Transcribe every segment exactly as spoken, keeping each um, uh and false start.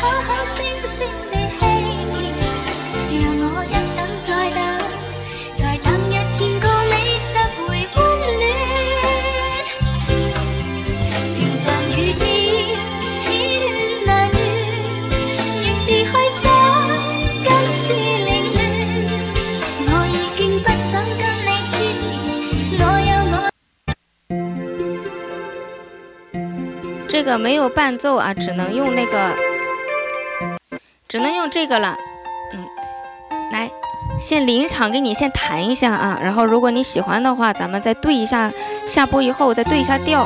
好好聲聲地希望，讓我一等再等，再等一天個你實會溫暖，情像雨點似亂難斷，越是去想更是凌亂，我已經不想跟你痴纏，我有我。 这个没有伴奏啊，只能用那个，只能用这个了。嗯，来，先临场给你先弹一下啊，然后如果你喜欢的话，咱们再对一下，下播以后再对一下调。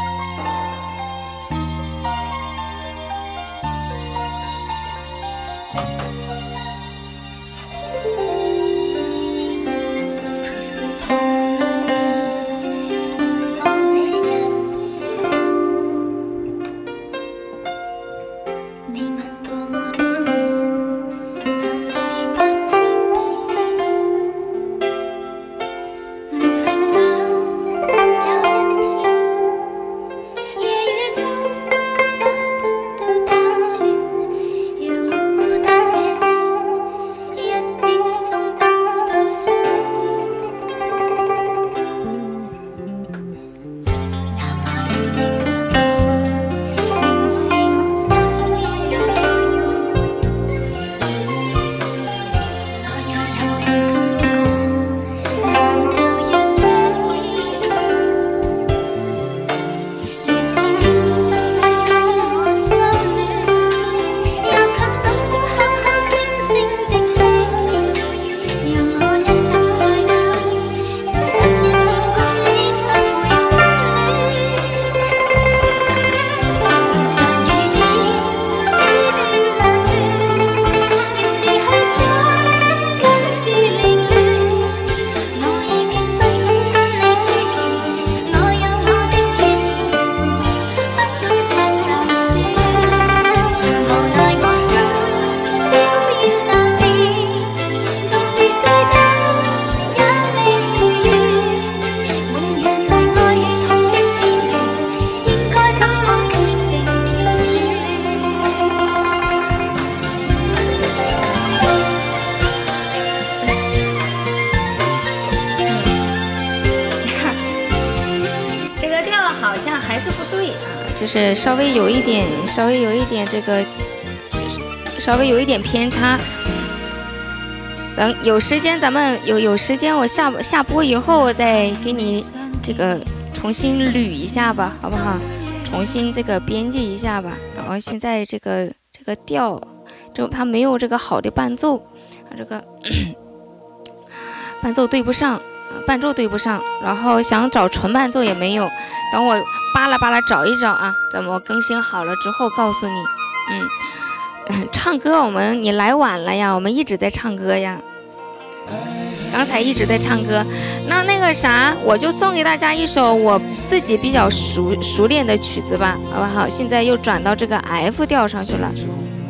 就是稍微有一点，稍微有一点这个，稍微有一点偏差。等有时间，咱们有有时间，我下下播以后，我再给你这个重新捋一下吧，好不好？重新这个编辑一下吧。然后现在这个这个调，就它没有这个好的伴奏，啊，这个伴奏对不上。伴奏对不上，然后想找纯伴奏也没有，等我扒拉扒拉找一找啊，等我更新好了之后告诉你。嗯，嗯唱歌我们你来晚了呀，我们一直在唱歌呀，刚才一直在唱歌。那那个啥，我就送给大家一首我自己比较熟熟练的曲子吧，好不好？现在又转到这个 F 调上去了，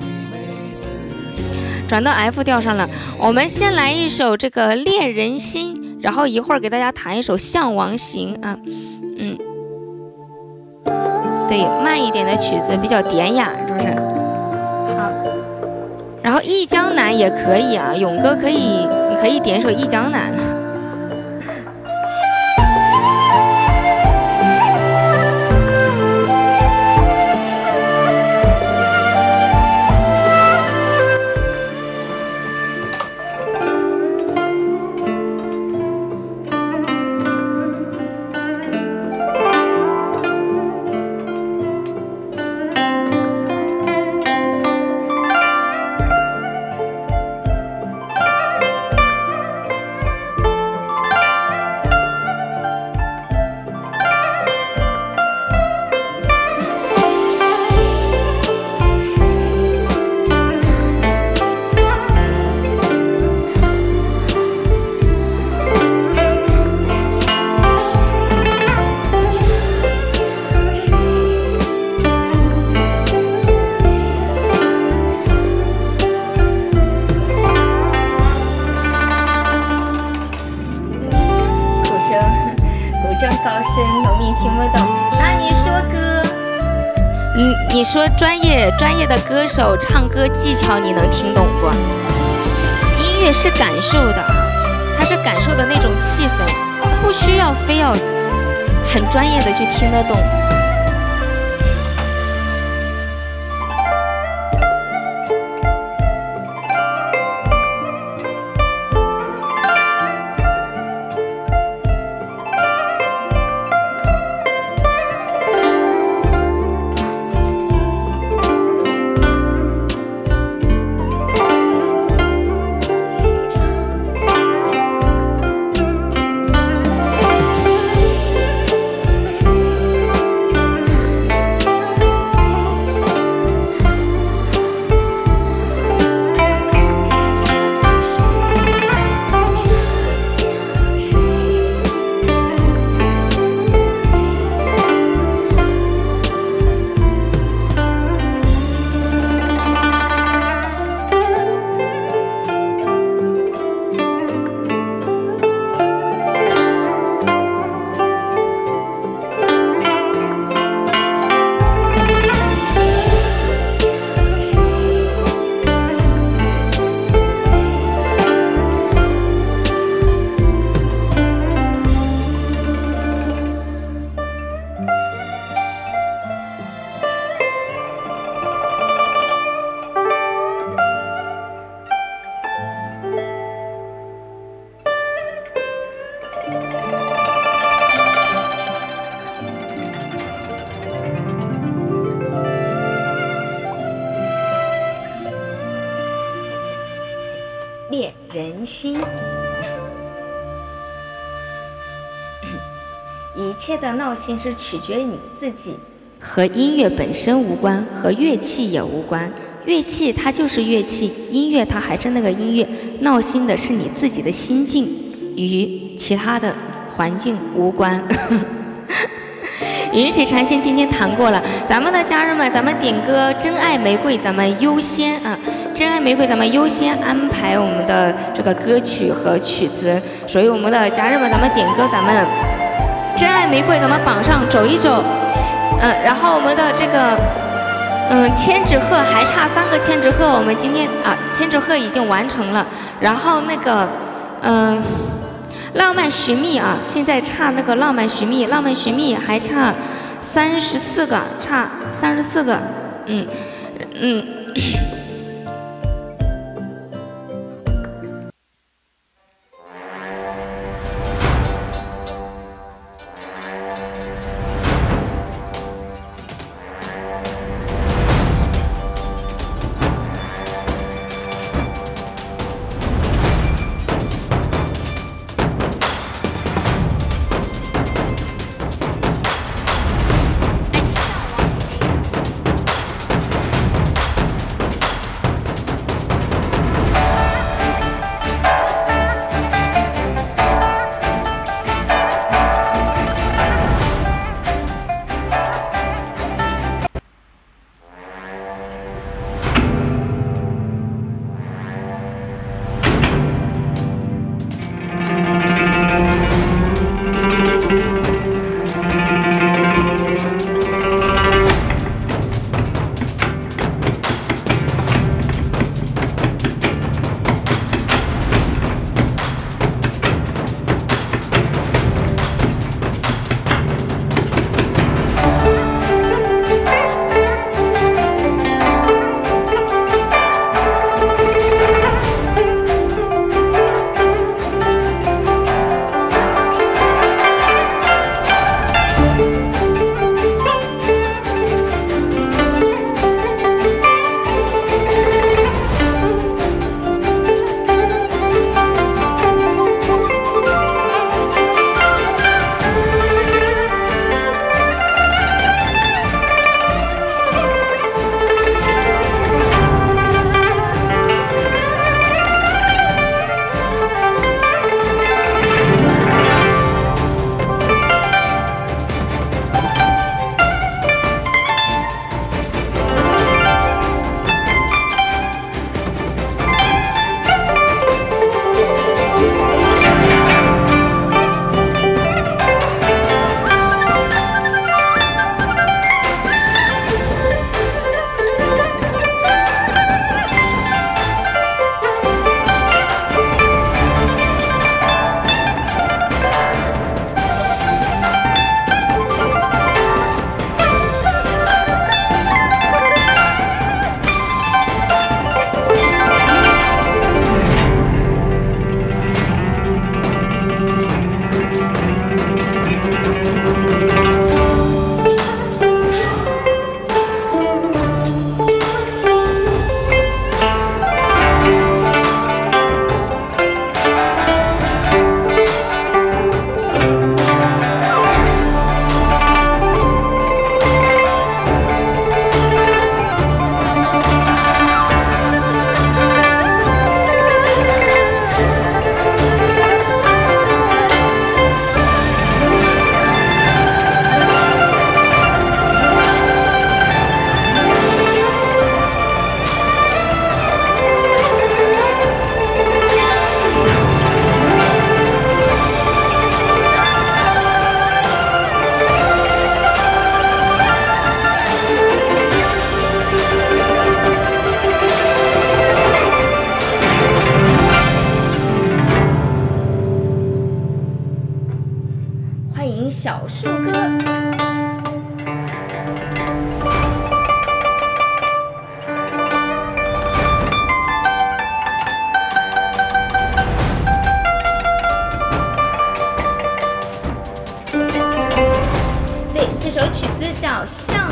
转到 F 调上了。我们先来一首这个《恋人心》。然后一会儿给大家弹一首《向王行》啊，嗯，对，慢一点的曲子比较典雅，是不是？好，然后《忆江南》也可以啊，勇哥可以，你可以点一首《忆江南》。 你说专业专业的歌手唱歌技巧你能听懂不？音乐是感受的，它是感受的那种气氛，不需要非要很专业的去听得懂。恋人心，一切的闹心是取决于你自己，和音乐本身无关，和乐器也无关。乐器它就是乐器，音乐它还是那个音乐。闹心的是你自己的心境，与其他的环境无关。云水禅心今天谈过了，咱们的家人们，咱们点歌《真爱玫瑰》，咱们优先啊，《真爱玫瑰》咱们优先安排我们的这个歌曲和曲子，所以我们的家人们，咱们点歌，咱们《真爱玫瑰》咱们榜上走一走，嗯，然后我们的这个嗯千纸鹤还差三个千纸鹤，我们今天啊千纸鹤已经完成了，然后那个嗯。浪漫寻觅啊，现在差那个浪漫寻觅，浪漫寻觅还差三十四个，差三十四个，嗯嗯。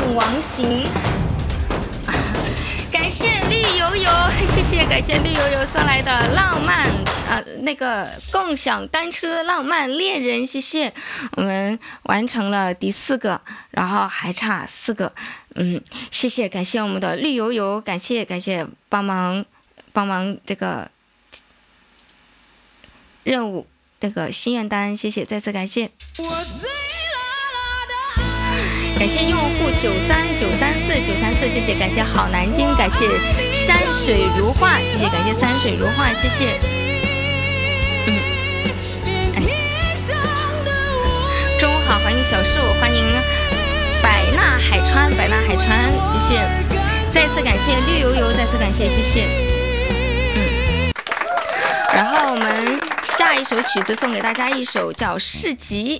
梦王行。感谢绿油油，谢谢感谢绿油油送来的浪漫啊、呃，那个共享单车浪漫恋人，谢谢，我们完成了第四个，然后还差四个，嗯，谢谢感谢我们的绿油油，感谢感谢帮忙帮忙这个任务这个心愿单，谢谢再次感谢。感谢用户九三九三四九三四，谢谢感谢好南京，感谢山水如画，谢谢感谢山水如画，谢谢。嗯，哎，中午好，欢迎小树，欢迎百纳海川，百纳海川，谢谢，再次感谢绿油油，再次感谢，谢谢。嗯，然后我们下一首曲子送给大家一首叫《市集》。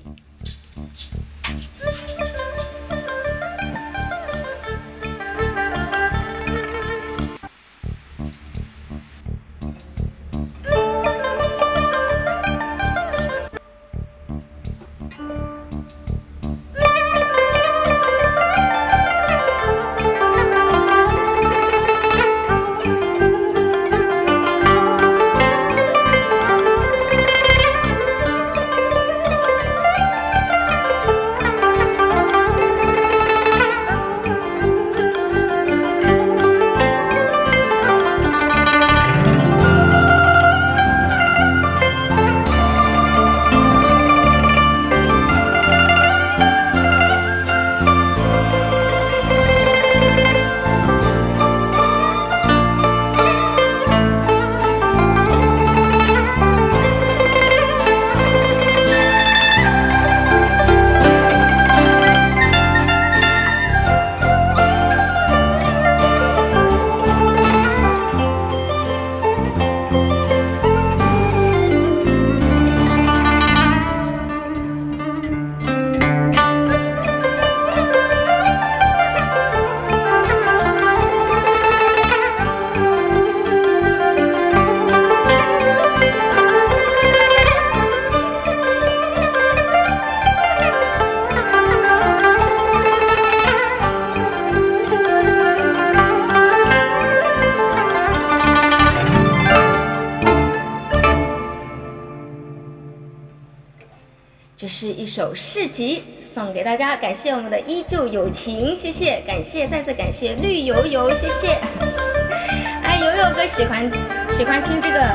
这是一首市集，送给大家，感谢我们的依旧友情，谢谢，感谢，再次感谢绿油油，谢谢。哎，友友哥喜欢喜欢听这个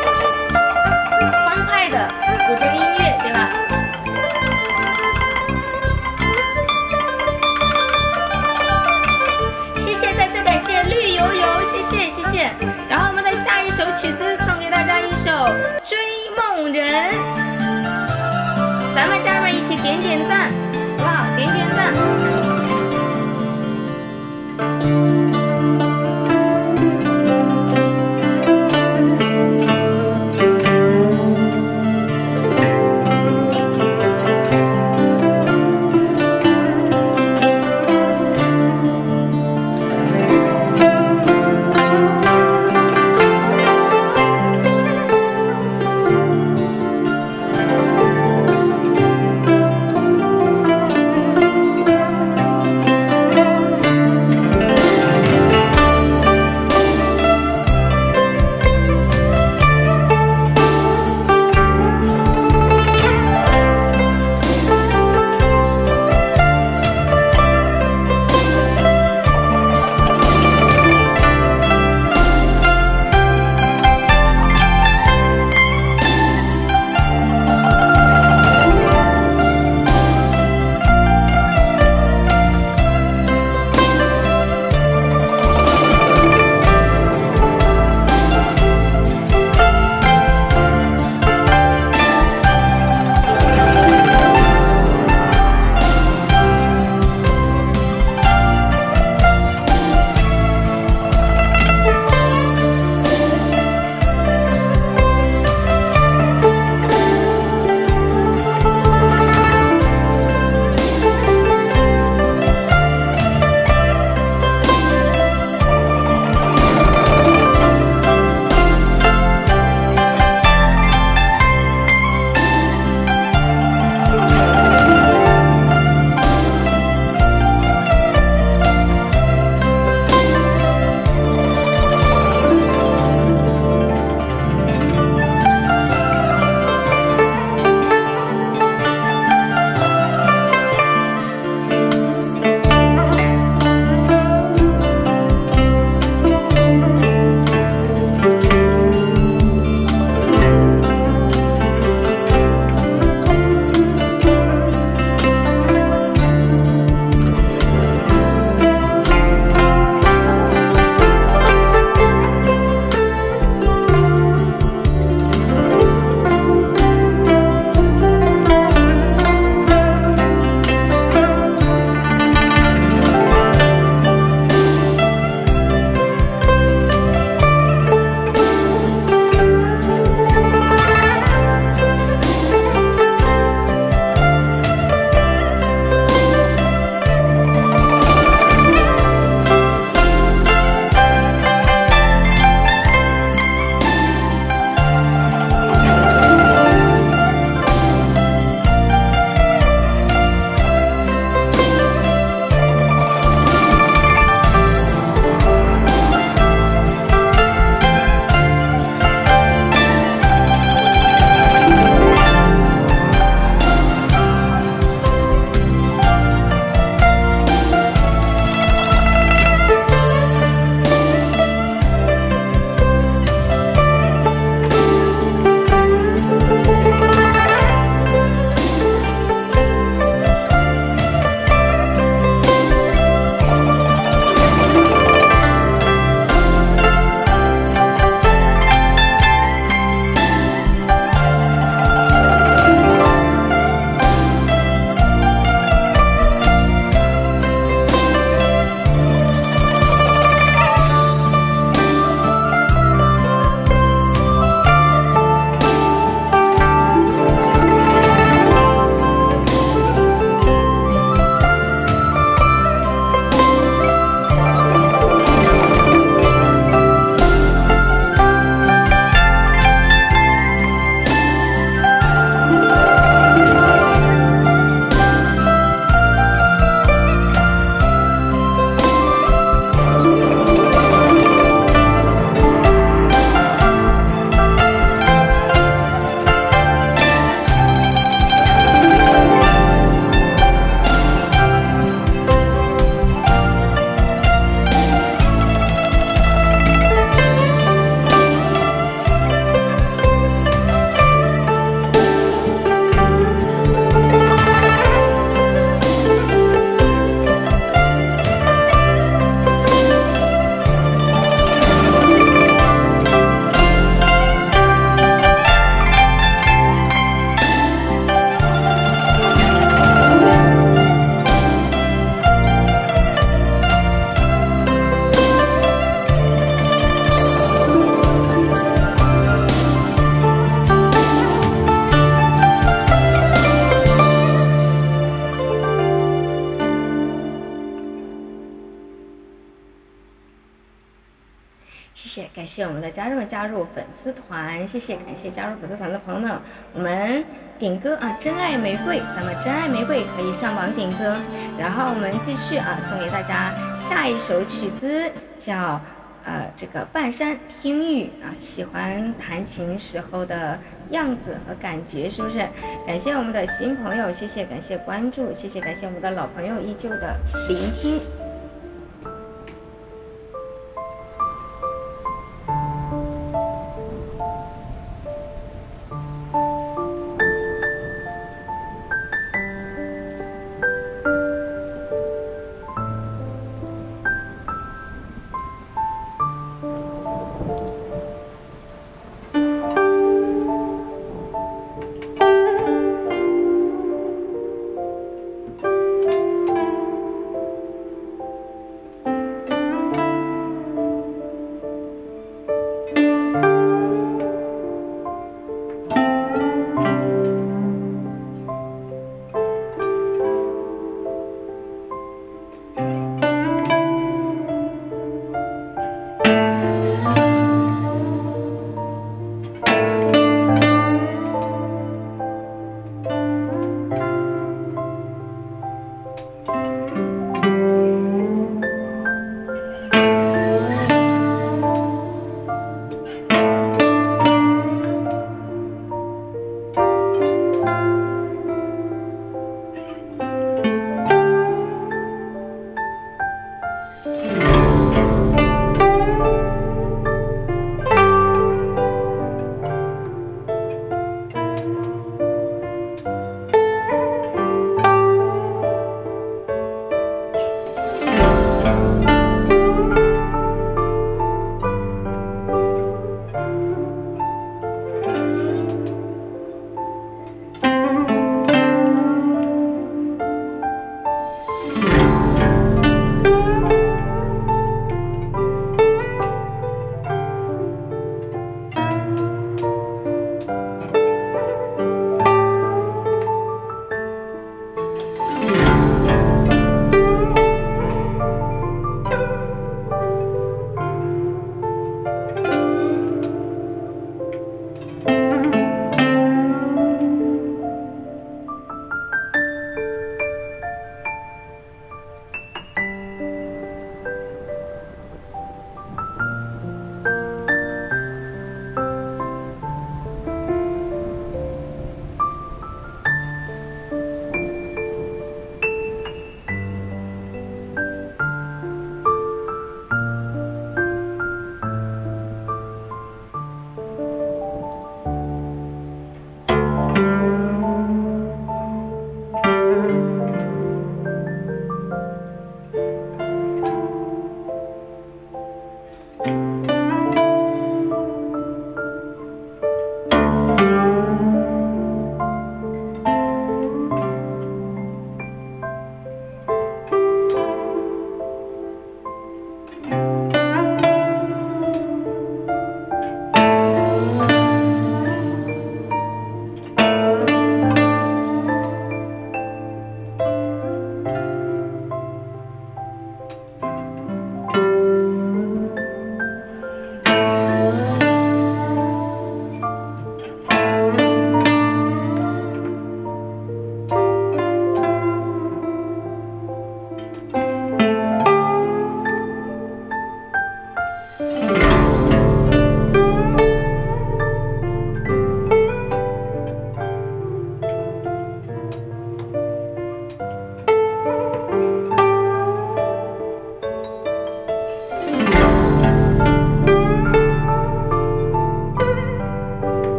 欢快的古筝音乐，对吧？谢谢，再次感谢绿油油，谢谢谢谢。然后我们的下一首曲子送给大家一首《追梦人》。咱们家人一起点点赞，好不好？点点赞。 谢谢，感谢我们的家人们加入粉丝团，谢谢，感谢加入粉丝团的朋友们。我们点歌啊，真爱玫瑰，咱们真爱玫瑰可以上榜点歌。然后我们继续啊，送给大家下一首曲子，叫呃这个半山听雨啊，喜欢弹琴时候的样子和感觉，是不是？感谢我们的新朋友，谢谢，感谢关注，谢谢，感谢我们的老朋友依旧的聆听。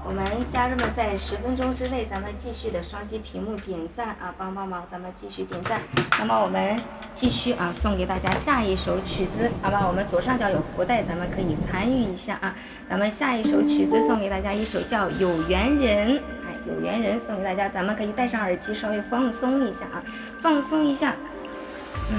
我们家人们在十分钟之内，咱们继续的双击屏幕点赞啊，帮帮忙，咱们继续点赞。那么我们继续啊，送给大家下一首曲子，好吧？我们左上角有福袋，咱们可以参与一下啊。咱们下一首曲子送给大家一首叫《有缘人》，哎，有缘人送给大家，咱们可以戴上耳机稍微放松一下啊，放松一下，嗯。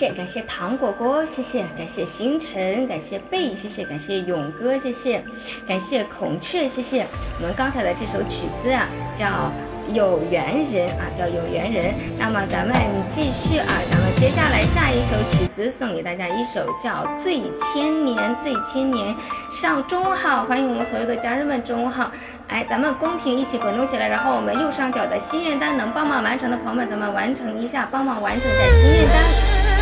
谢感谢糖果果，谢谢感谢星辰，感谢贝，谢谢感谢勇哥，谢谢感谢孔雀，谢谢我们刚才的这首曲子啊，叫有缘人啊，叫有缘人。那么咱们继续啊，咱们接下来下一首曲子送给大家一首叫《醉千年》，醉千年。上中午好，欢迎我们所有的家人们，中午好。哎，咱们公屏一起滚动起来，然后我们右上角的心愿单能帮忙完成的朋友们，咱们完成一下，帮忙完成一下心愿单。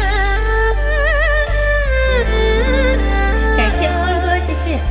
感谢峰哥，谢谢。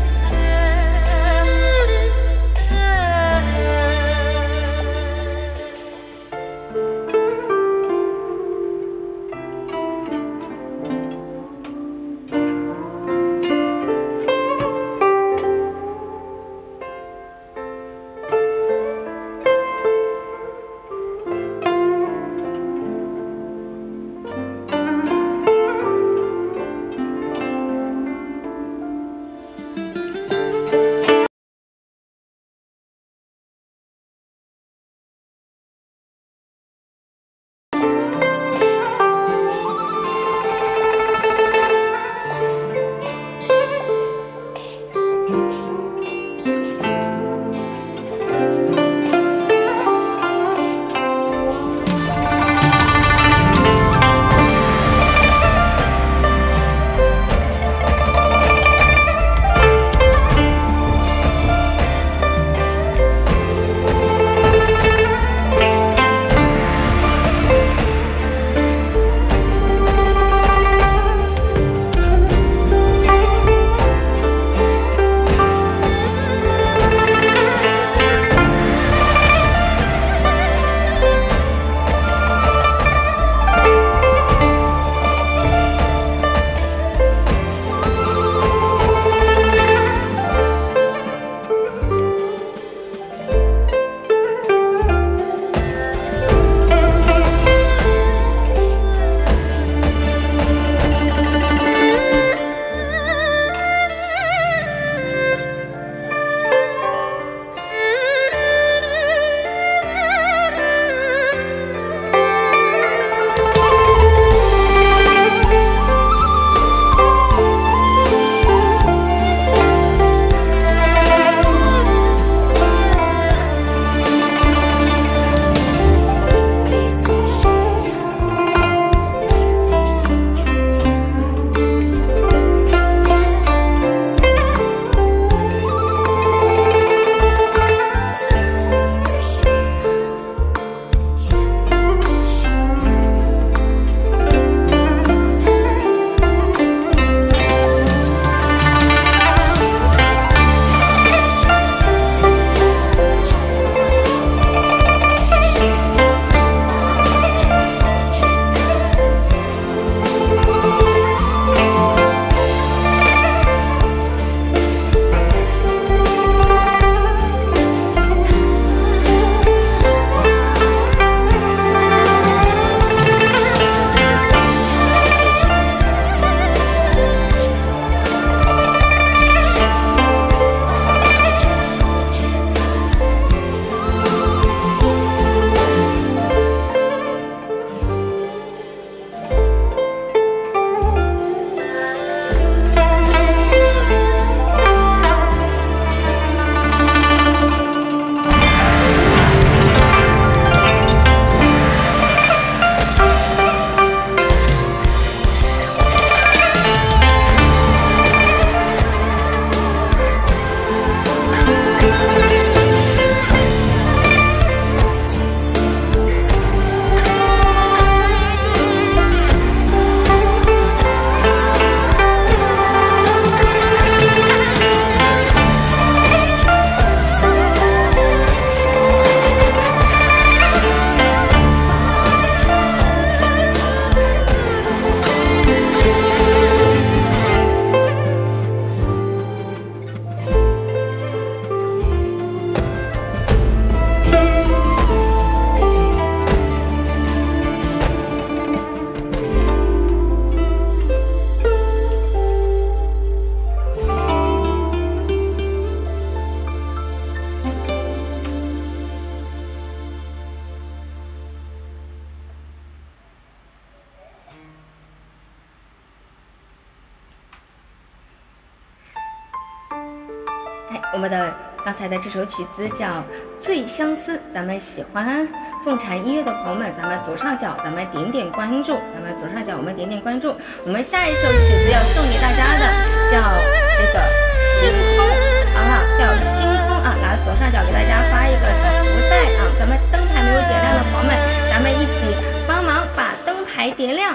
我们的刚才的这首曲子叫《最相思》，咱们喜欢凤禅音乐的朋友们，咱们左上角咱们点点关注，咱们左上角我们点点关注。我们下一首曲子要送给大家的叫这个星空，好不好？叫星空啊！来左上角给大家发一个小福袋啊！咱们灯牌没有点亮的朋友们，咱们一起帮忙把灯牌点亮。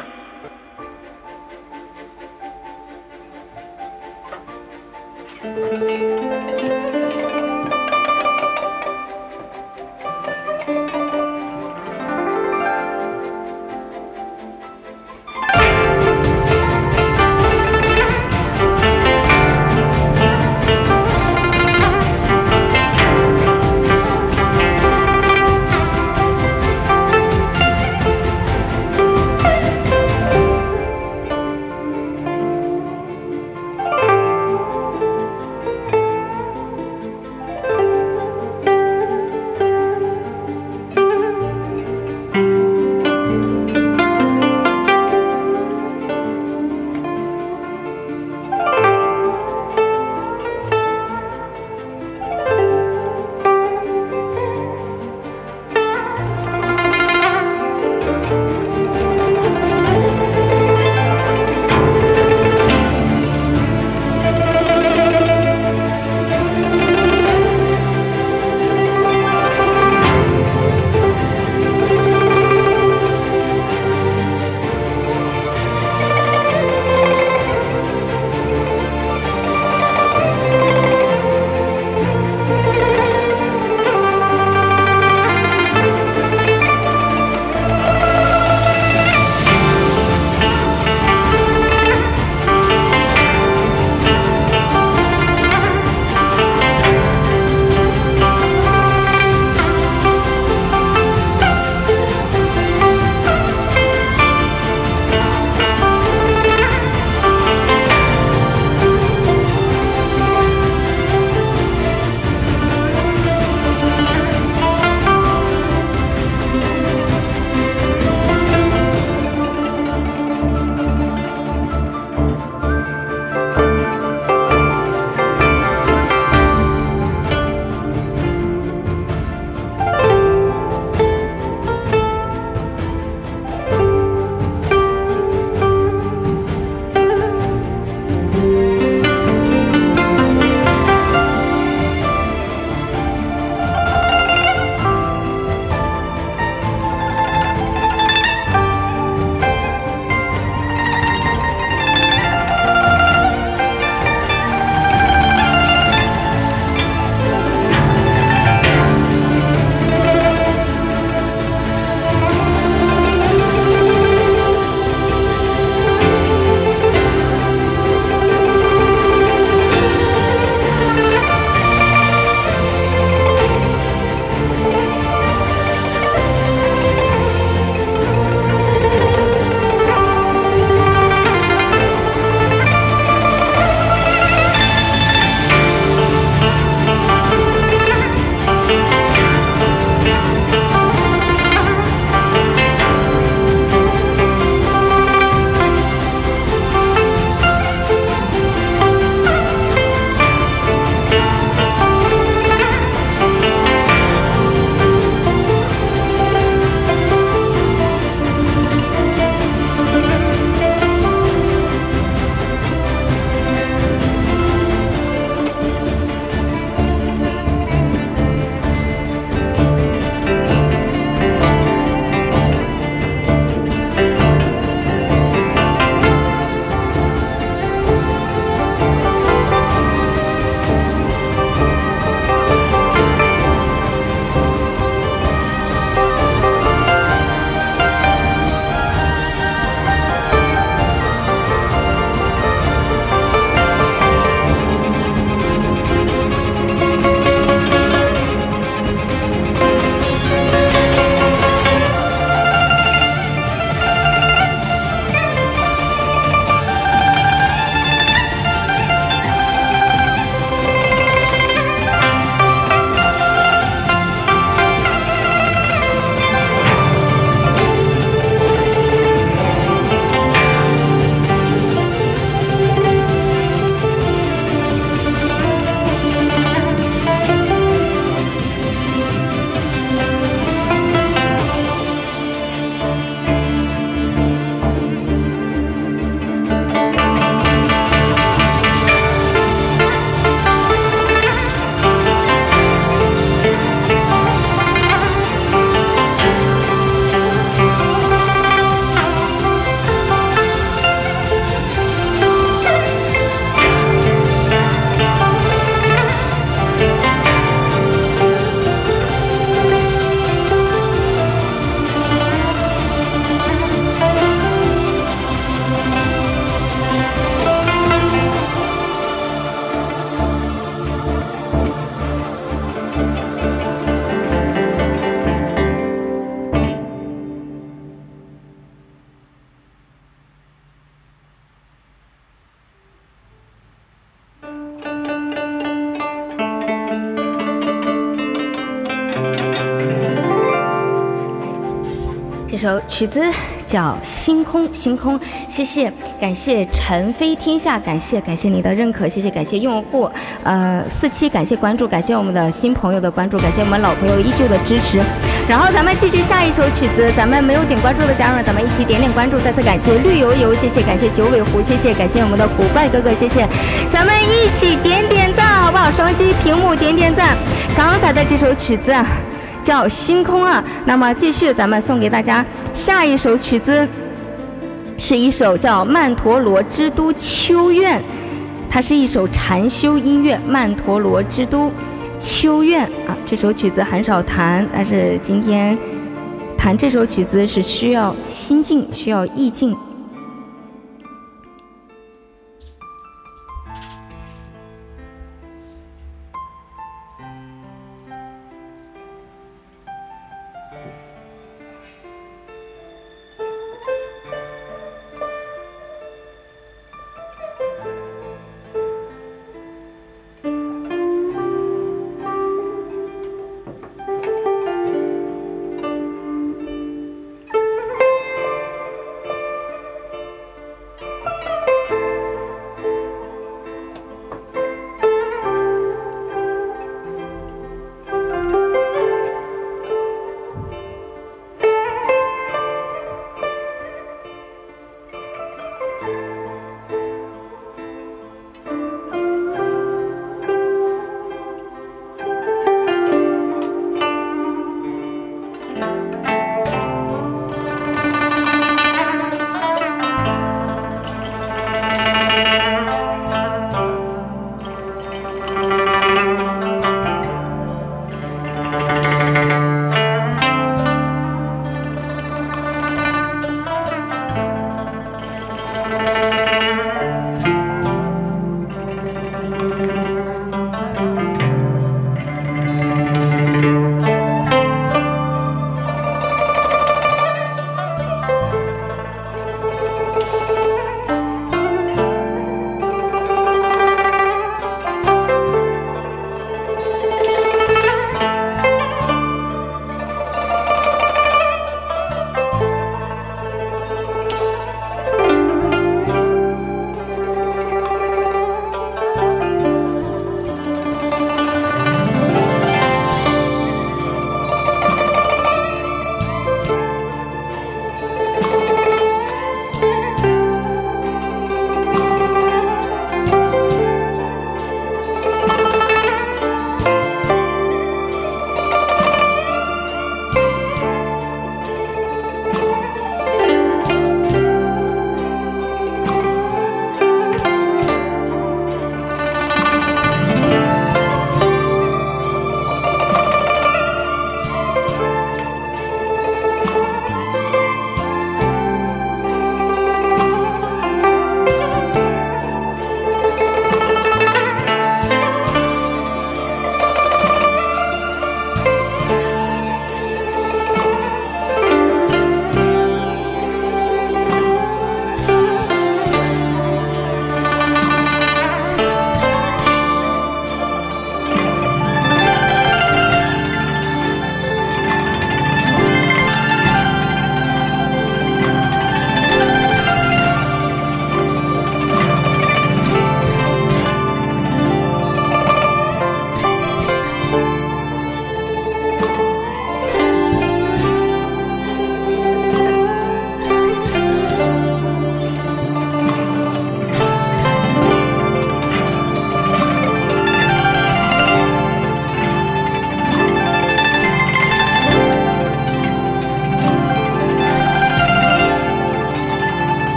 首曲子叫《星空》，星空，谢谢，感谢尘飞天下，感谢感谢你的认可，谢谢感谢用户，呃，四期感谢关注，感谢我们的新朋友的关注，感谢我们老朋友依旧的支持。然后咱们继续下一首曲子，咱们没有点关注的家人，咱们一起点点关注。再次感谢绿油油，谢谢，感谢九尾狐，谢谢，感谢我们的古怪哥哥，谢谢，咱们一起点点赞好不好？双击屏幕点点赞。刚才的这首曲子啊，叫《星空》啊，那么继续咱们送给大家下一首曲子，是一首叫《曼陀罗之都秋苑》，它是一首禅修音乐，《曼陀罗之都秋苑》啊，这首曲子很少弹，但是今天弹这首曲子是需要心境，需要意境。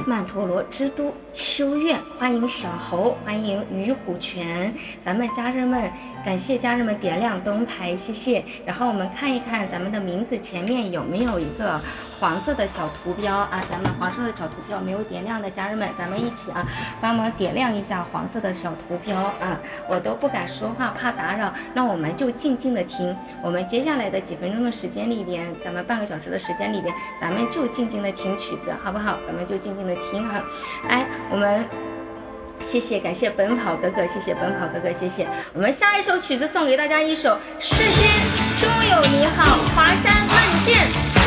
曼陀罗之都秋苑，欢迎小猴，欢迎鱼虎泉，咱们家人们，感谢家人们点亮灯牌，谢谢。然后我们看一看咱们的名字前面有没有一个黄色的小图标啊？咱们黄色的小图标没有点亮的家人们，咱们一起啊，帮忙点亮一下黄色的小图标啊！我都不敢说话，怕打扰，那我们就静静的听。我们接下来的几分钟的时间里边，咱们半个小时的时间里边，咱们就静静的听曲子，好不好？咱们就静静的听哈。哎，我们。谢谢，感谢奔跑哥哥，谢谢奔跑哥哥，谢谢。我们下一首曲子送给大家一首《世间终有你好》，华山论剑，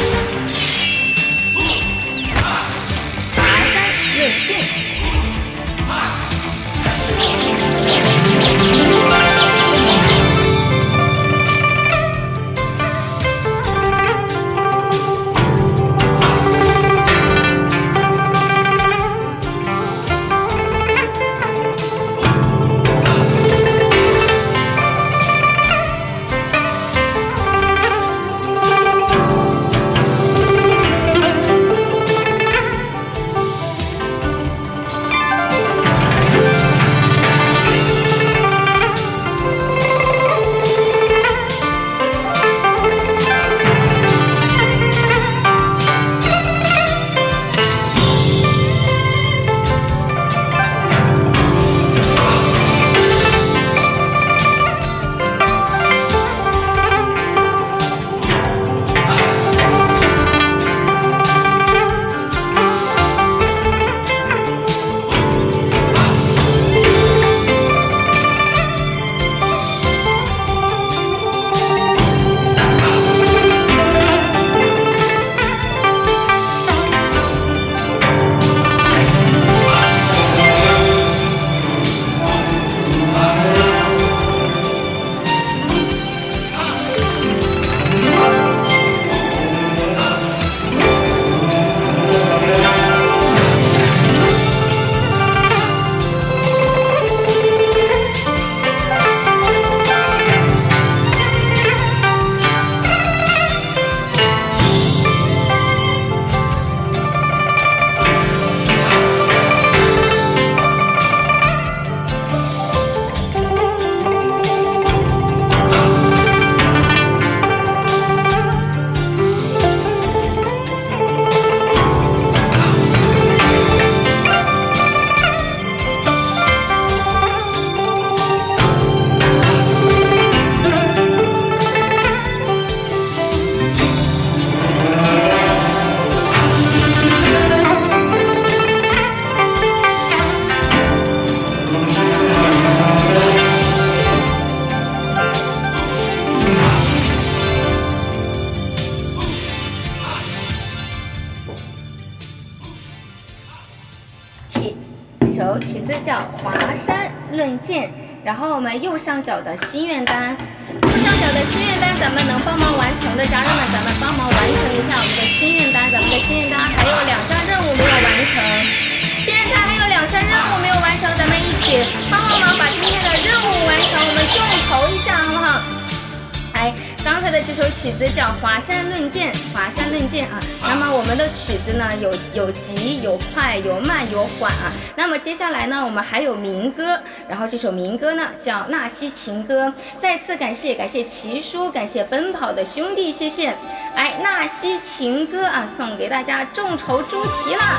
华山论剑。首曲子叫《华山论剑》，然后我们右上角的心愿单，右上角的心愿单，咱们能帮忙完成的家人们，咱们帮忙完成一下我们的心愿单，咱们的心愿单还有两项任务没有完成，心愿单还有两项任务没有完成，咱们一起帮帮忙把今天的任务完成，我们众筹一下好不好？哎，刚才的这首曲子叫《华山论剑》，华山论剑啊。那么我们的曲子呢，有有急有快有慢有缓啊。那么接下来呢，我们还有民歌，然后这首民歌呢叫《纳西情歌》。再次感谢感谢奇叔，感谢奔跑的兄弟，谢谢。哎，《纳西情歌》啊，送给大家众筹猪蹄啦。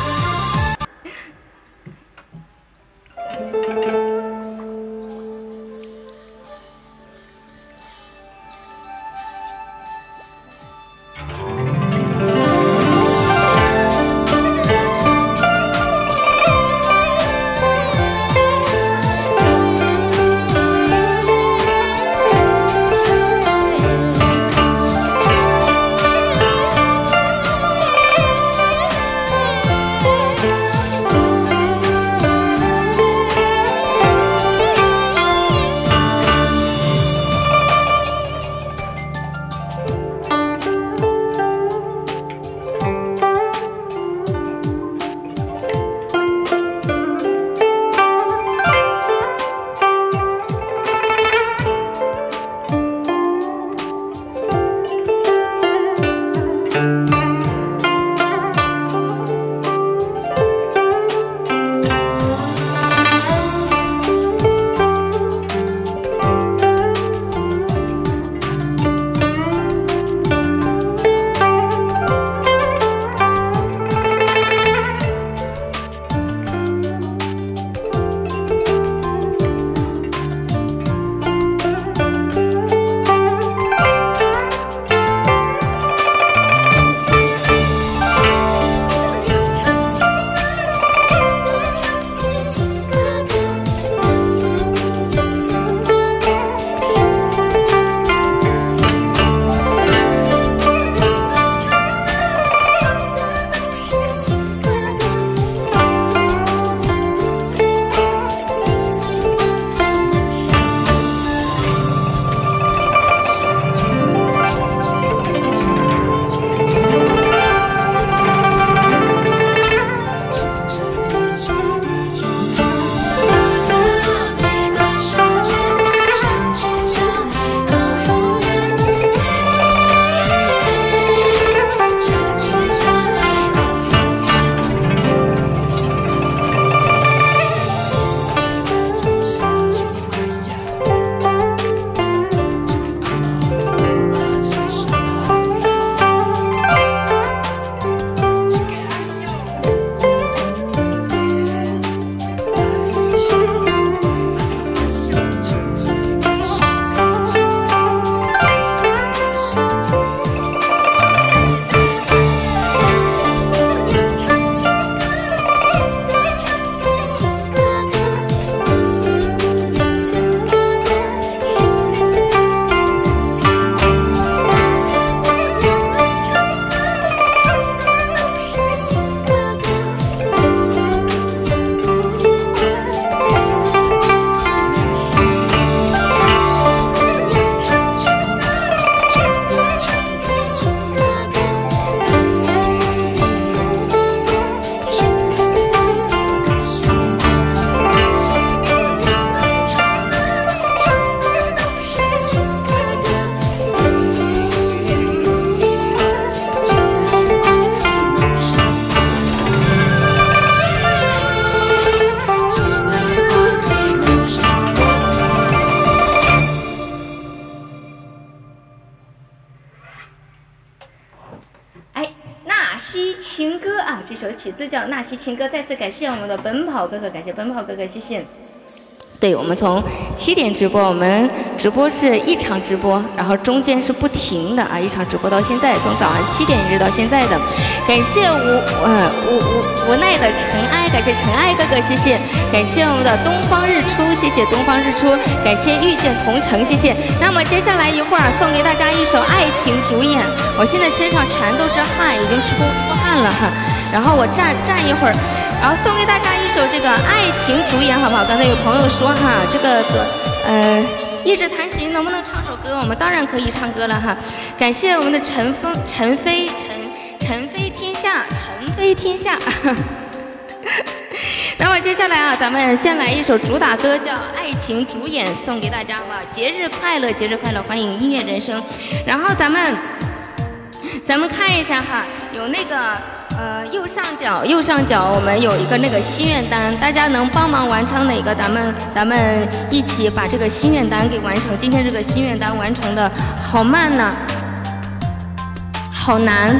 首起自叫纳西情歌，再次感谢我们的奔跑哥哥，感谢奔跑哥哥，谢谢。对，我们从七点直播，我们直播是一场直播，然后中间是不停的啊，一场直播到现在，从早上七点一直到现在的。感谢无呃无无无奈的尘埃，感谢尘埃哥哥，谢谢。感谢我们的东方日出，谢谢东方日出，感谢遇见同城，谢谢。那么接下来一会儿送给大家一首《爱情主演》，我现在身上全都是汗，已经出出汗了哈。然后我站站一会儿。然后送给大家一首这个《爱情主演》，好不好？刚才有朋友说哈，这个呃一直弹琴能不能唱首歌？我们当然可以唱歌了哈。感谢我们的陈风、陈飞、陈陈飞天下、陈飞天下。那么接下来啊，咱们先来一首主打歌，叫《爱情主演》，送给大家，好不好？节日快乐，节日快乐，欢迎音乐人生。然后咱们咱们看一下哈，有那个。呃，右上角，右上角我们有一个那个心愿单，大家能帮忙完成哪个？咱们咱们一起把这个心愿单给完成。今天这个心愿单完成的好慢呐，好难。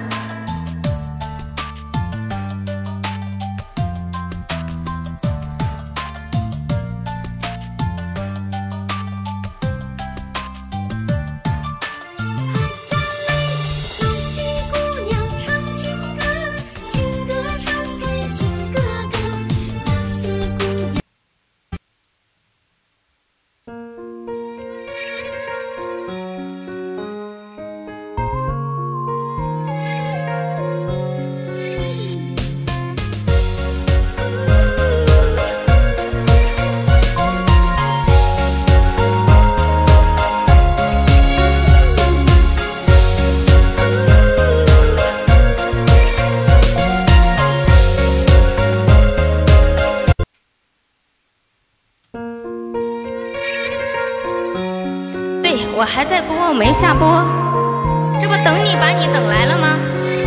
我还在播，我没下播，这不等你把你等来了吗？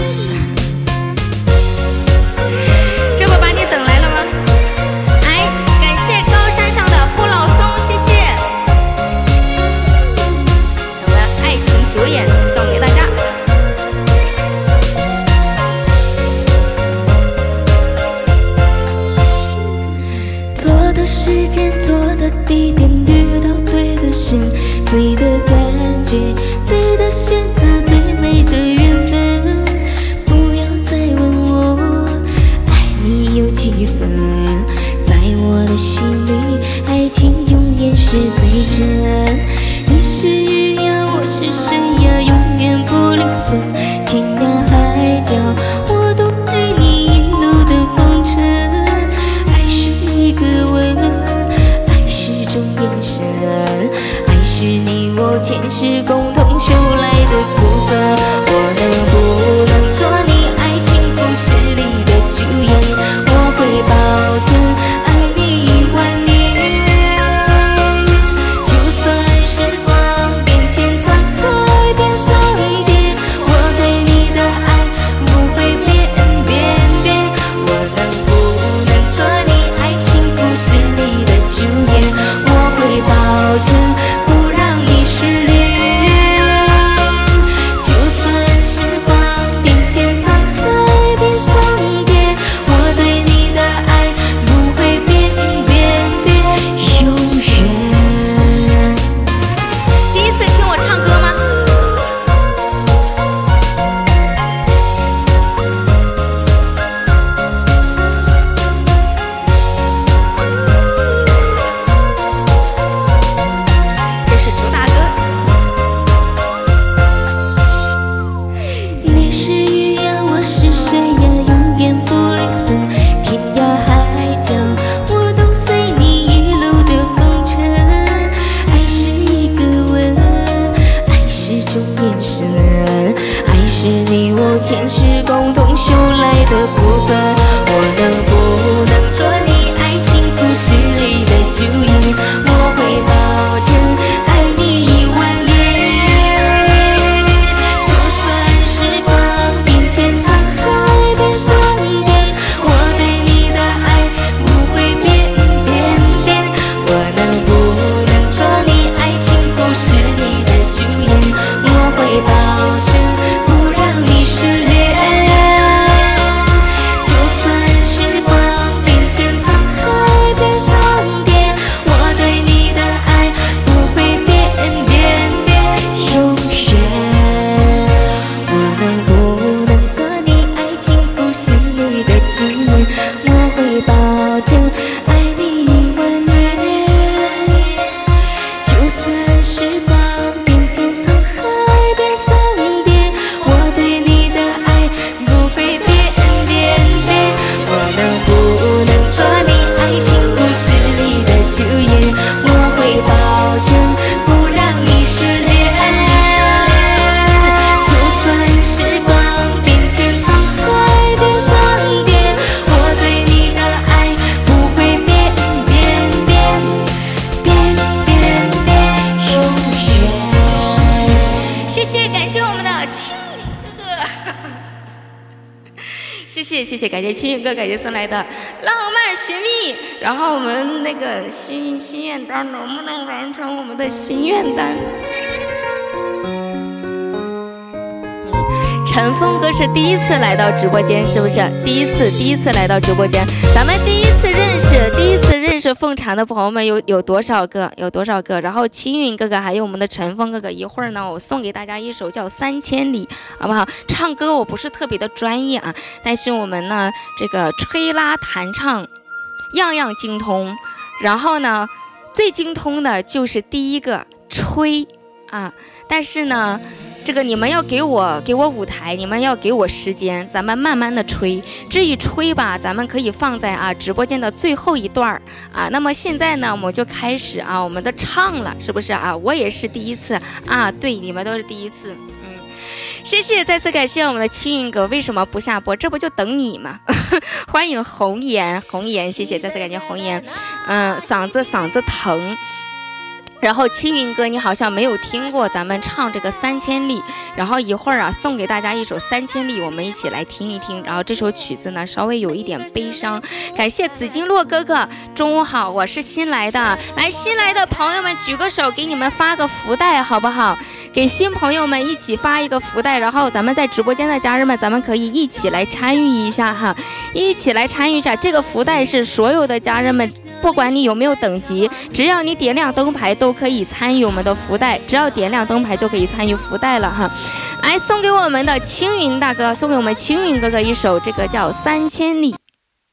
这不把你等来了吗？哎，感谢高山上的胡老松，谢谢。我们爱情主演送给大家。 错的时间，错的地点，遇到对的人。对的感觉，对的选择，最美的缘分。不要再问我爱你有几分，在我的心里，爱情永远是最真。你是鱼呀，我是水呀，永远不离分。天涯海角，我都陪你一路的风尘。爱是一个吻，爱是种眼神。是你我前世共同修来的福分，我能不能做你爱情故事里的主演？我会保证爱你一万年，就算时光变迁，沧海变桑田，我对你的爱不会变变变。我能不能做你爱情故事里的主演？我会保证。失恋， 谢谢谢，感谢青云哥，感谢送来的浪漫寻觅。然后我们那个心心愿单能不能完成我们的心愿单？陈峰哥是第一次来到直播间，是不是？第一次，第一次来到直播间，咱们第一次认识，第一次认识凤禅的朋友们有有多少个？有多少个？然后青云哥哥还有我们的陈峰哥哥，一会儿呢，我送给大家一首叫《三千里》，好不好？唱歌我不是特别的专业啊，但是我们呢，这个吹拉弹唱样样精通。然后呢，最精通的就是第一个吹啊，但是呢。这个你们要给我给我舞台，你们要给我时间，咱们慢慢的吹。至于吹吧，咱们可以放在啊直播间的最后一段儿啊。那么现在呢，我们就开始啊我们的唱了，是不是啊？我也是第一次啊，对，你们都是第一次，嗯，谢谢，再次感谢我们的青云哥，为什么不下播？这不就等你吗？欢迎红颜，红颜，谢谢，再次感谢红颜，嗯，嗓子嗓子疼。然后青云哥，你好像没有听过咱们唱这个三千里，然后一会儿啊送给大家一首三千里，我们一起来听一听。然后这首曲子呢稍微有一点悲伤，感谢紫金洛哥哥，中午好，我是新来的，来新来的朋友们举个手，给你们发个福袋好不好？给新朋友们一起发一个福袋，然后咱们在直播间的家人们，咱们可以一起来参与一下哈，一起来参与一下。这个福袋是所有的家人们，不管你有没有等级，只要你点亮灯牌都可以参与我们的福袋，只要点亮灯牌就可以参与福袋了哈。来送给我们的青云大哥，送给我们青云哥哥一首这个叫《三千里》。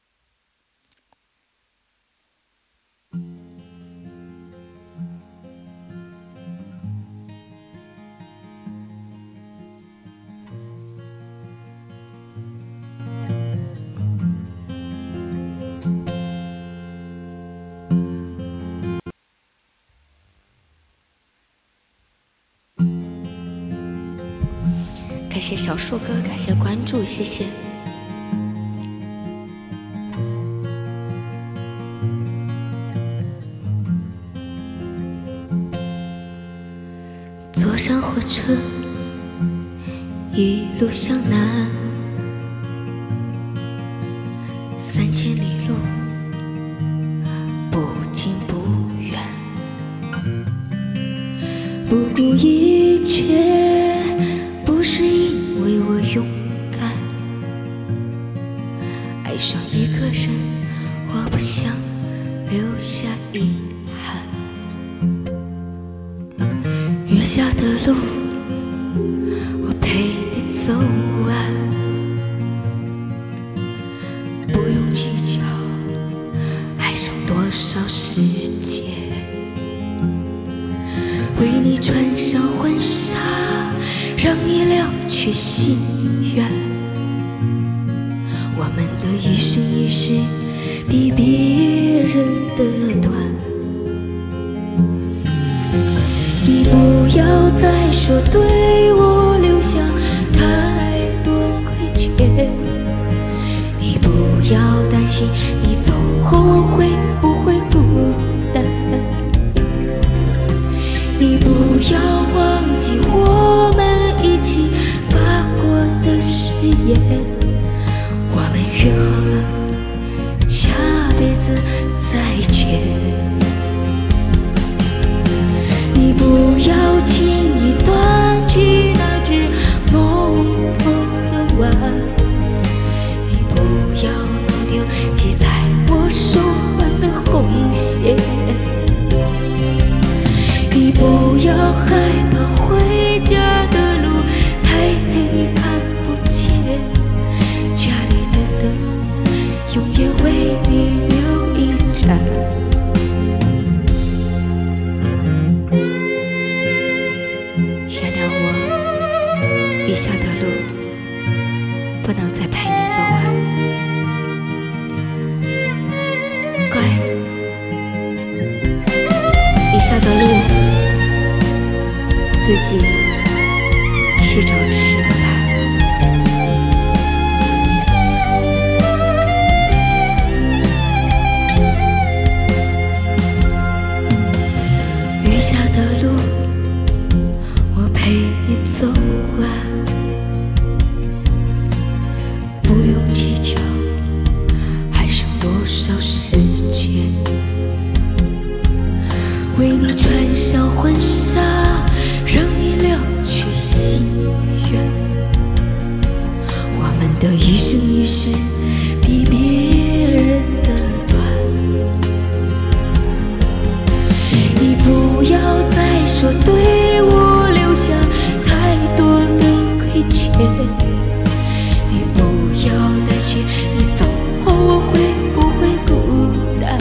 感谢小树哥，感谢关注，谢谢。坐上火车，一路向南，三千里路，不近不远，不顾一切。不是因为我勇敢，爱上一个人，我不想留下遗憾。余下的路，我陪你走完，不用计较还剩多少时间，为你穿上婚纱。让你了却心愿，我们的一生一世比别人的短。你不要再说对我留下太多亏欠，你不要担心你走后我会不会孤单，你不要忘记我们一起发过的誓言，我们约好了下辈子再见。你不要轻易断起那只梦透的碗，你不要弄丢系在我手腕的红线，你不要害怕回家的路太黑你看不见，家里的灯永远为你留一盏。原谅为你穿上婚纱，让你了却心愿。我们的一生一世比别人的短。你不要再说对我留下太多的亏欠，你不要担心你走后我会不会孤单。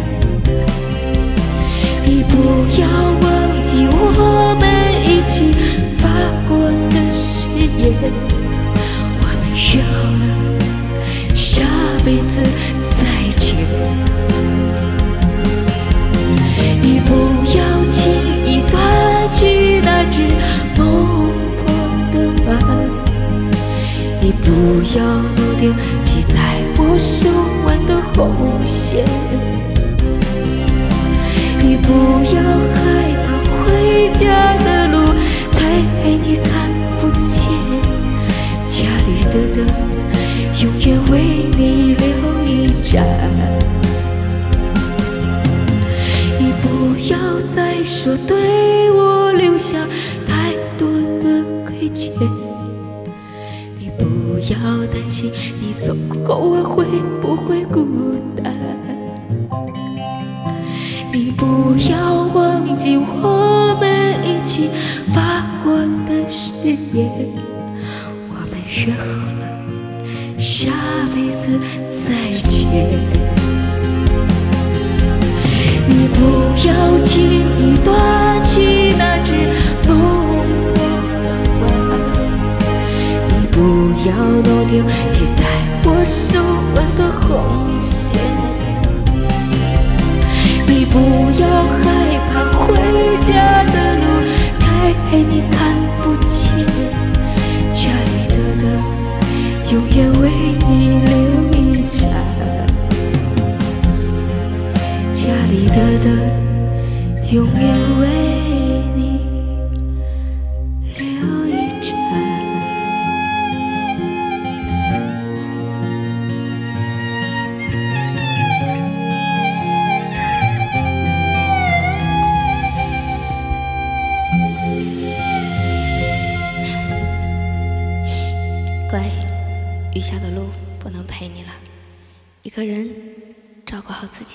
你不要忘记我们一起发过的誓言，我们约好了下辈子再见。你不要轻易断去那只梦破的碗，你不要弄丢系在我手腕的红线。你不要害怕回家的路太黑你看不见，家里的灯永远为你留一盏。你不要再说对我留下太多的亏欠，你不要担心你走后我会不会孤单。你不要忘记我们一起发过的誓言，我们约好了下辈子再见。你不要轻易断去那只梦破的碗，你不要弄丢系在我手腕的红线。你不要害怕回家的路太黑你看不见，家里的灯永远为你留一盏，家里的灯永远为你留一盏。 乖，余下的路不能陪你了，一个人照顾好自己。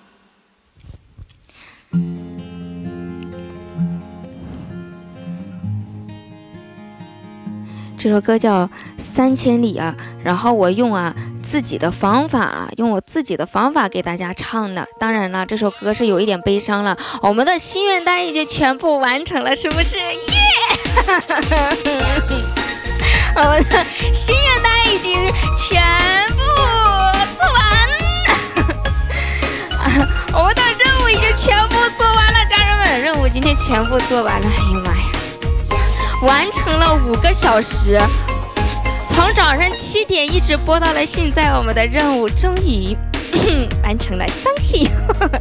这首歌叫《三千里》啊，然后我用啊自己的方法啊，用我自己的方法给大家唱的。当然了，这首歌是有一点悲伤了。我们的心愿单已经全部完成了，是不是？耶！我们的心愿单已经全部做完，啊，我们的任务已经全部做完了，家人们，任务今天全部做完了。哎呀妈呀，完成了五个小时，从早上七点一直播到了现在，我们的任务终于完成了 ，thank you。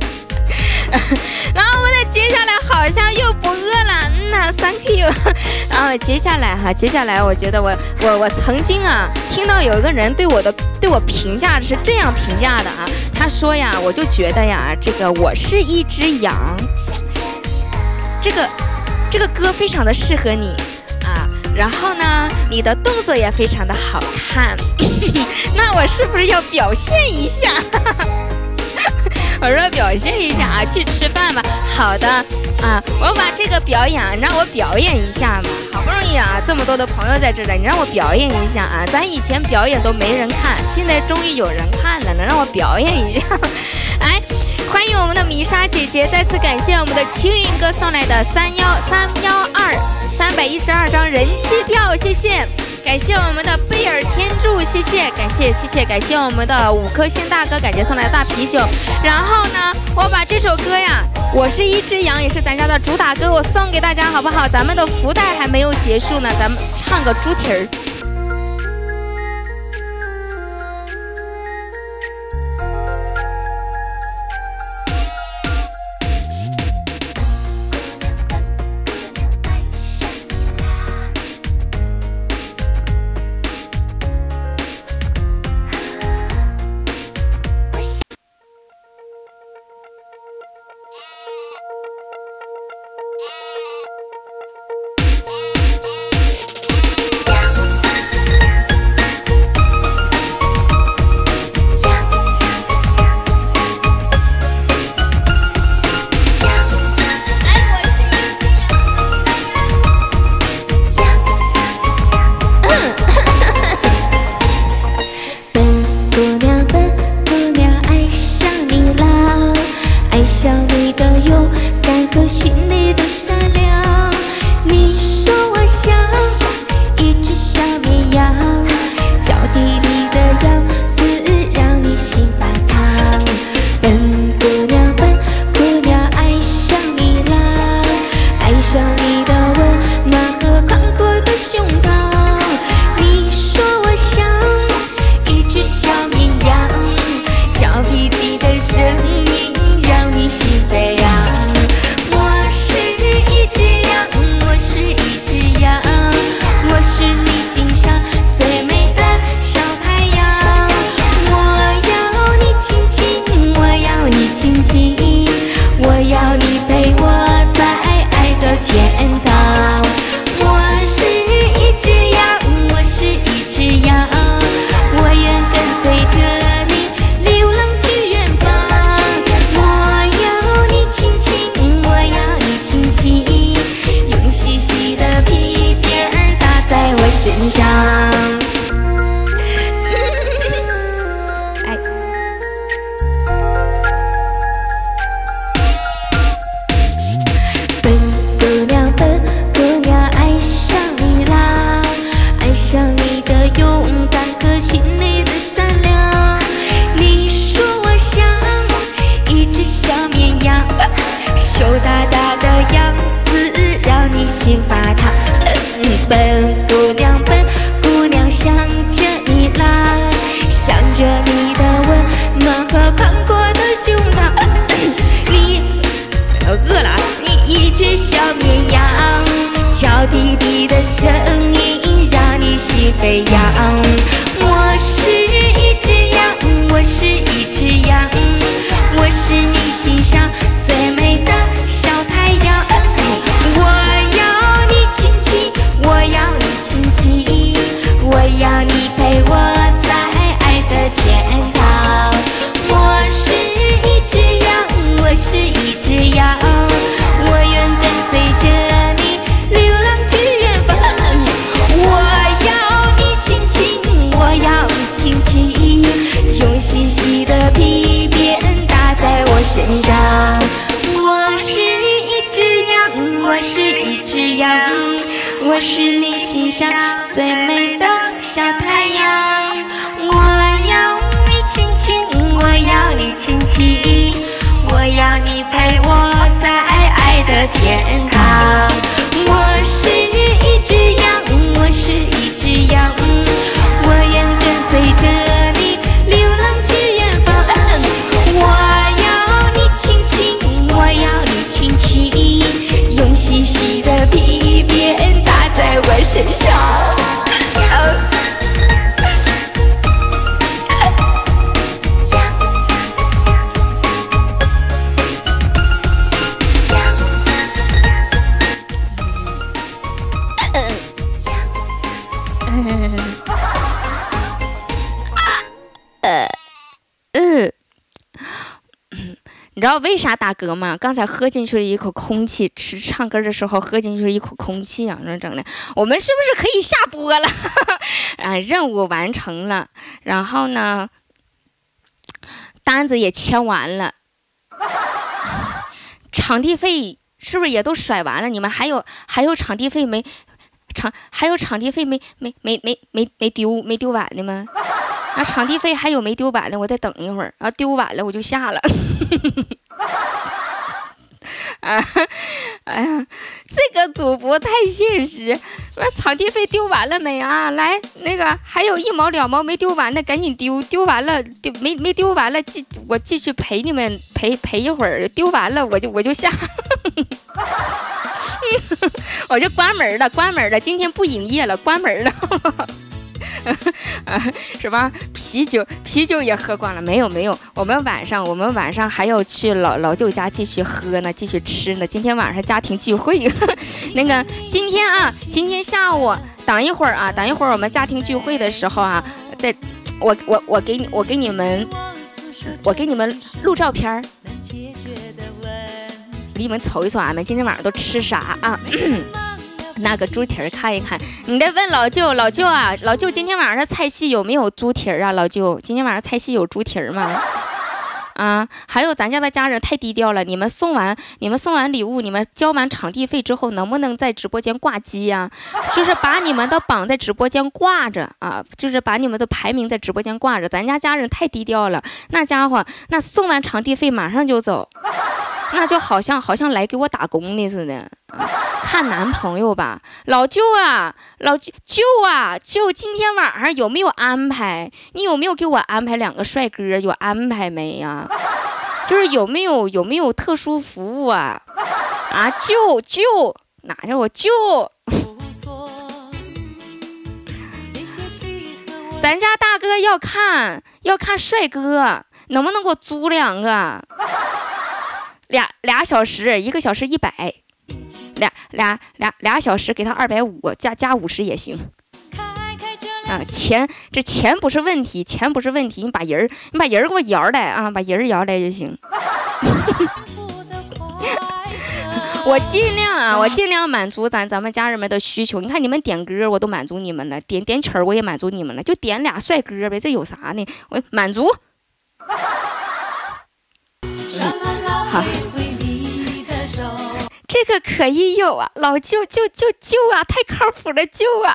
然后我们的接下来好像又不饿了，嗯呐 ，thank you。然后接下来哈，接下来我觉得我我我曾经啊听到有一个人对我的对我评价是这样评价的啊，他说呀，我就觉得呀，这个我是一只羊，这个这个歌非常的适合你啊，然后呢，你的动作也非常的好看，那我是不是要表现一下？我说表现一下啊，去吃饭吧。好的啊，我把这个表演让我表演一下嘛。好不容易啊，这么多的朋友在这里，你让我表演一下啊。咱以前表演都没人看，现在终于有人看了，能让我表演一下。来，欢迎我们的米莎姐姐，再次感谢我们的青云哥送来的三幺三幺二三百一十二张人气票，谢谢。感谢我们的贝尔天柱，谢谢，感谢谢谢，感谢我们的五颗星大哥，感谢送来的大啤酒。然后呢，我把这首歌呀，我是一只羊，也是咱家的主打歌，我送给大家，好不好？咱们的福袋还没有结束呢，咱们唱个猪蹄儿。 上你的勇敢和心里的善良。你说我像一只小绵羊，娇滴滴的样子让你心发烫。笨姑娘，笨姑娘，爱上你啦，爱上你的温暖和宽阔的胸膛。你说我像一只小绵羊，娇滴滴的声音让你心飞扬。我是一只羊，我是一只羊，我是你心上最美的小太阳。我要你亲亲，我要你亲亲，我要你陪我在爱的天堂。我是一只羊，我是一只羊，我愿跟随着你流浪去远方。我要你亲亲，我要你亲亲，用细细的皮鞭儿打在我身上。哎，笨姑娘，笨姑娘，爱上你啦，爱上你的勇敢和心里的善良。你说我像一只小绵羊，羞答答的样子让你心发烫。笨姑娘，笨姑娘，想着你啦，想着你的温暖和宽阔的胸膛。你饿了，你一只小绵羊，娇滴滴的声音让你心飞扬。我是一只羊，我是一只羊，我是你心上最美的小太阳。我要你亲亲，我要你亲亲，我要你陪我在爱的天堂。我是一只羊，我是一只羊，我愿跟随着你流浪去远方。我要你亲亲，我要你亲亲，用细细的皮鞭打在我身上。我是一只羊，我是一只羊，我是你心上最美的小太阳。我要你亲亲，我要你亲亲，我要你陪我在爱的天堂。我是一只羊，我是一只羊，我愿跟随着你流浪去远方。我要你亲亲，我要你亲亲，用细细的皮鞭打在我身上。 你知道为啥打嗝吗？刚才喝进去了一口空气，吃唱歌的时候喝进去了一口空气啊，那整的。我们是不是可以下播了？啊，任务完成了，然后呢，单子也签完了，场地费是不是也都甩完了？你们还有还有场地费没？场还有场地费没没没没没没丢没丢完的吗？啊，场地费还有没丢完的，我再等一会儿，然后丢完了我就下了。啊，哎呀，这个主播太现实。那场地费丢完了没啊？来，那个还有一毛两毛没丢完的，赶紧丢。丢完了，丢没没丢完了，继我继续陪你们陪陪一会儿。丢完了我就我就下。我就关门了，关门了，今天不营业了，关门了。啊，是吧？啤酒啤酒也喝光了，没有没有，我们晚上我们晚上还要去老老舅家继续喝呢，继续吃呢。今天晚上家庭聚会，那个今天啊，今天下午等一会儿啊，等一会儿我们家庭聚会的时候啊，在我我我给你我给你们我给你们录照片儿，给你们瞅一瞅俺们今天晚上都吃啥啊。那个猪蹄儿看一看，你得问老舅，老舅啊，老舅今天晚上的菜系有没有猪蹄儿啊？老舅今天晚上菜系有猪蹄儿吗？ 啊，还有咱家的家人太低调了，你们送完你们送完礼物，你们交完场地费之后，能不能在直播间挂机呀、啊？就是把你们的榜在直播间挂着啊，就是把你们的排名在直播间挂着。咱家家人太低调了，那家伙那送完场地费马上就走，那就好像好像来给我打工的似的。啊、看男朋友吧，老舅啊，老舅舅啊，舅，今天晚上有没有安排？你有没有给我安排两个帅哥？有安排没呀？就是有没有有没有特殊服务啊？啊，舅舅，哪是我舅？咱家大哥要看要看帅哥，能不能给我租两个？俩俩小时，一个小时一百。俩俩俩俩小时给他二百五，加加五十也行。啊，钱这钱不是问题，钱不是问题，你把人你把人给我摇来啊，把人摇来就行。我尽量啊，我尽量满足咱咱们家人们的需求。你看你们点歌我都满足你们了，点点曲儿我也满足你们了，就点俩帅哥呗，这有啥呢？我满足。嗯、好。这个可以有啊，老舅舅舅舅啊，太靠谱了舅啊！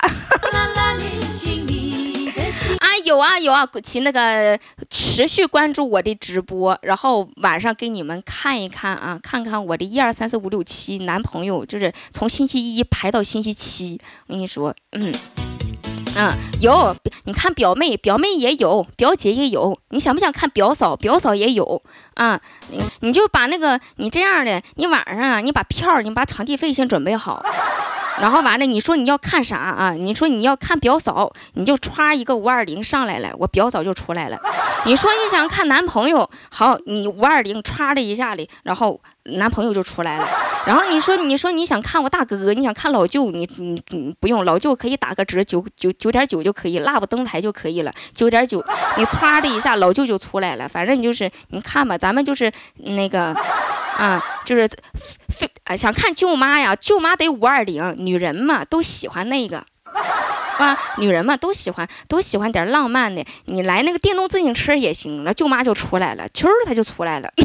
啊有啊有啊，请那个持续关注我的直播，然后晚上给你们看一看啊，看看我的一二三四五六七男朋友，就是从星期一排到星期七。我跟你说，嗯。嗯，有，你看表妹，表妹也有，表姐也有，你想不想看表嫂？表嫂也有啊。你你就把那个你这样的，你晚上啊，你把票，你把场地费先准备好，然后完了，你说你要看啥啊？你说你要看表嫂，你就歘一个五二零上来了，我表嫂就出来了。你说你想看男朋友，好，你五二零歘了一下里，然后男朋友就出来了。然后你说你说你想看我大哥，你想看老舅，你你你不用，老舅可以打个折，九九九点九就可以，辣不登台就可以了，九点九，你歘的一下，老舅就出来了。反正你就是你看吧，咱们就是那个啊，就是非啊想看舅妈呀，舅妈得五二零，女人嘛都喜欢那个。啊，女人嘛都喜欢都喜欢点浪漫的，你来那个电动自行车也行了，舅妈就出来了，啾儿她就出来了。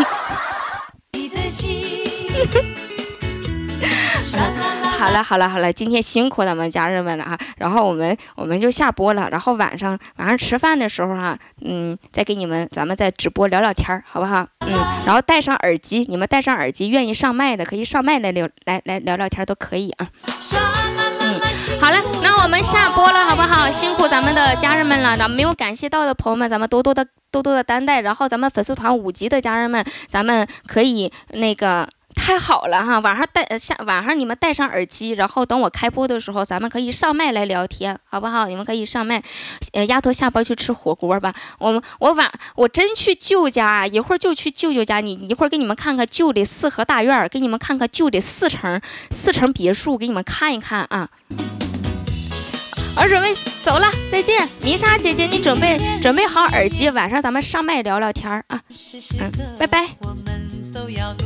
好了好了好了，今天辛苦咱们家人们了哈，然后我们我们就下播了，然后晚上晚上吃饭的时候哈，嗯，再给你们咱们再直播聊聊天好不好？嗯，然后戴上耳机，你们戴上耳机，愿意上麦的可以上麦来聊来来聊聊天都可以啊。嗯，好了，那我们下播了好不好？辛苦咱们的家人们了，咱们没有感谢到的朋友们，咱们多多的多多的担待，然后咱们粉丝团五级的家人们，咱们可以那个。太好了哈！晚上戴下晚上你们戴上耳机，然后等我开播的时候，咱们可以上麦来聊天，好不好？你们可以上麦。呃，丫头下播去吃火锅吧。我们我晚我真去舅家，一会儿就去舅舅家。你一会儿给你们看看舅的四合大院，给你们看看舅的四层四层别墅，给你们看一看啊。我准备走了，再见，弥莎姐姐，你准备准备好耳机，晚上咱们上麦聊聊天啊。嗯，拜拜。